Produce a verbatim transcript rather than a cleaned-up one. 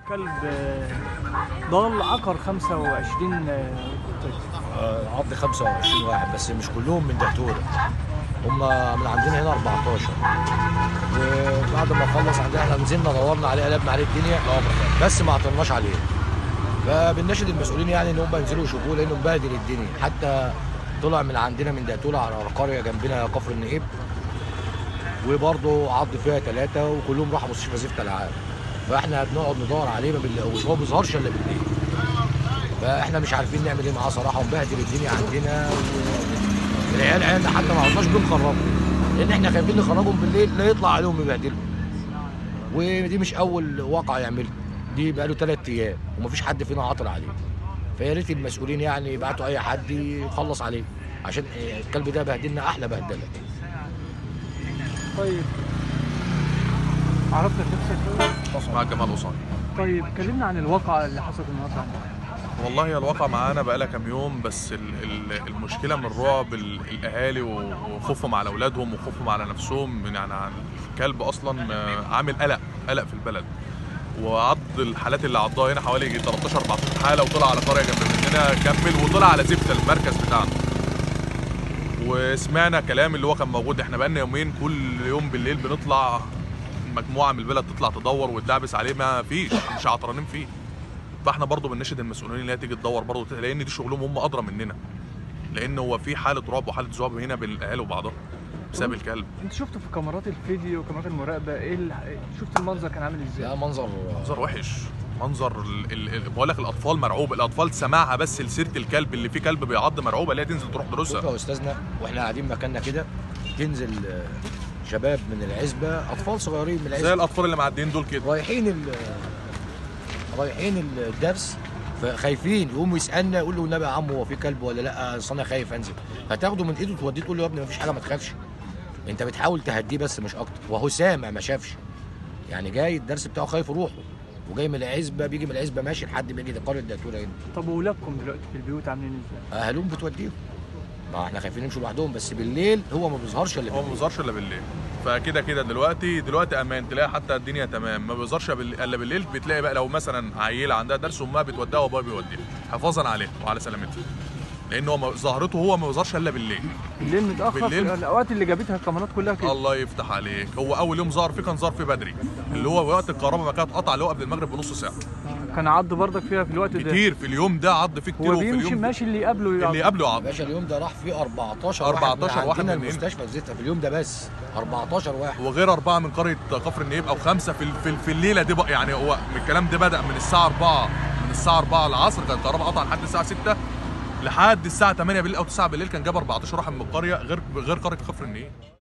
كلب ضال عقر خمسة وعشرين طفل. آه، عض خمسة وعشرين واحد بس مش كلهم من دهتوره، هم من عندنا هنا أربعتاشر. وبعد ما خلص عندنا احنا نزلنا دورنا عليه قلبنا عليه الدنيا بس ما عطلناش عليه. فبنناشد المسؤولين يعني ان هم ينزلوا يشوفوه لانه مبهدل الدنيا. حتى طلع من عندنا من دهتوره على قريه جنبنا كفر النقيب، وبرضه عض فيها ثلاثه وكلهم راحوا مستشفى زفت العاب. فاحنا بنقعد ندور عليه ما بنلاقوش، هو ما بيظهرش الا بالليل. فاحنا مش عارفين نعمل ايه معاه صراحه، ومبهدل الدنيا عندنا. العيال عيالنا حتى ما عدناش بنخرجهم لان احنا خايفين نخرجهم بالليل لا يطلع عليهم يبهدلهم. ودي مش اول واقعه يعملها، دي بقاله ثلاث ايام ومفيش حد فينا عاطل عليه. فيا ريت المسؤولين يعني يبعتوا اي حد يخلص عليه عشان الكلب ده بهدلنا احلى بهدله. طيب عرفت نفسك؟ اسمع جمال وصاني. طيب كلمنا عن الواقعة اللي حصلت النهارده عندك. والله هي الواقع معانا بقالها كام يوم، بس ال- ال- المشكله من رعب ال- الاهالي وخوفهم على اولادهم وخوفهم على نفسهم يعني عن الكلب اصلا آه، عامل قلق قلق في البلد. وعض الحالات اللي عضها هنا حوالي تلتاشر اربعتاشر حاله، وطلع على قريه جنب مننا كمل وطلع على زفت المركز بتاعنا. وسمعنا كلام اللي هو كان موجود. احنا بقالنا يومين كل يوم بالليل بنطلع مجموعه من البلد تطلع تدور وتدعبس عليه، ما فيش، مش عطرانين فيه. فاحنا برضو بنناشد المسؤولين اللي هي تيجي تدور برضو، لان دي شغلهم هم ادرى مننا، لان هو في حاله رعب وحاله ذعر هنا بين الاهالي وبعضها بسبب الكلب. انت شفته في كاميرات الفيديو وكاميرات المراقبه، ايه اللي شفت المنظر كان عامل ازاي؟ لا منظر منظر وحش، منظر ال... ال... بقول لك الاطفال مرعوب، الاطفال سماعها بس لسيره الكلب اللي فيه كلب بيعض مرعوبه، اللي هي تنزل تروح شوف دروسها. يا استاذنا واحنا قاعدين مكاننا كده تنزل شباب من العزبه، اطفال صغيرين من العزبه زي الاطفال اللي معديين دول كده رايحين ال رايحين الدرس، فخايفين يقوموا يسالنا يقول له النبي يا عم هو في كلب ولا لا؟ اصل انا خايف انزل. فتاخده من ايده توديه تقول له يا ابني مفيش حاجه ما تخافش، انت بتحاول تهديه بس مش اكتر. وهو سامع ما شافش، يعني جاي الدرس بتاعه خايف يروحه، وجاي من العزبه بيجي من العزبه ماشي لحد ما يجي قريه دهتوره هنا. طب واولادكم دلوقتي في البيوت عاملين ازاي؟ اهاليهم بتوديهم، ما احنا خايفين يمشوا لوحدهم، بس بالليل هو ما بيظهرش الا هو ما بيظهرش الا بالليل. فكده كده دلوقتي دلوقتي امان، تلاقي حتى الدنيا تمام، ما بيظهرش الا بالليل. بتلاقي بقى لو مثلا عيله عندها درس امها بتوديها وابوها بيوديها حفاظا عليها وعلى سلامتها، لان هو ظهرته هو ما بيظهرش الا بالليل. بالليل متاخر بالليل. في الاوقات اللي جابتها الكاميرات كلها كده. الله يفتح عليك، هو اول يوم ظهر فيه كان ظهر فيه بدري، اللي هو وقت الكهرباء ما كانت قطع، اللي هو قبل المغرب بنص ساعه. كان عض برضك فيها في الوقت ده كتير في اليوم ده عض فيه كتير. هو وفي بيمشي اليوم ماشي اللي قبله يعض. اللي قبله يا عض. باشا اليوم ده راح فيه أربعتاشر أربعتاشر واحد واحد من من عندنا المستشفى في زيتها في اليوم ده بس أربعتاشر واحد، وغير اربعه من قريه كفر النقيب او خمسه في في, في الليله دي بقى. يعني هو من الكلام ده بدا من الساعه اربعه من الساعه اربعه العصر كان الكهرباء قطع لحد الساعه سته، لحد الساعه تمانيه بالليل او تسعه بالليل كان جاب اربعتاشر واحد من القريه غير غير قريه كفر النقيب.